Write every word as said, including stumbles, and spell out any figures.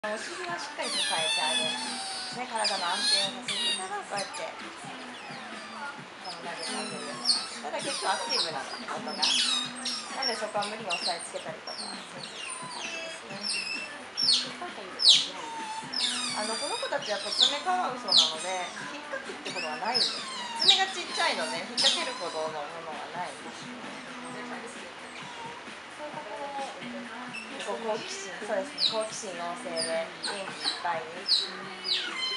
お尻はしっかり支えてあげる、ね、体の安定をさせてからこうやって投げてあげる。ただ結構アクティブなの、音が。なのでそこは無理に押さえつけたりとかせず感じですね。あのこの子たちは爪カワウソなので引っかくってことはないんですね。爪がちっちゃいので引っ掛けるほどのものはないんですね。好奇心、そうですね、好奇心旺盛で元気いっぱいです。